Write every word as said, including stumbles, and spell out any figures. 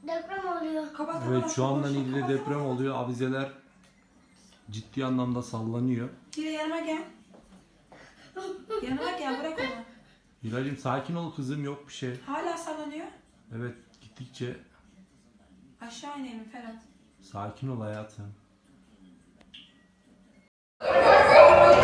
Deprem oluyor. Kapat, Evet kapat, şu anda kapat, Niğde'de kapat, deprem kapat. oluyor. Avizeler ciddi anlamda sallanıyor. Hira yanıma gel. Yanıma gel, bırak onu. Hilal'im sakin ol kızım, yok bir şey. Hala sallanıyor. Evet gittikçe Aşağı ineyim Ferhat. sakin ol hayatım.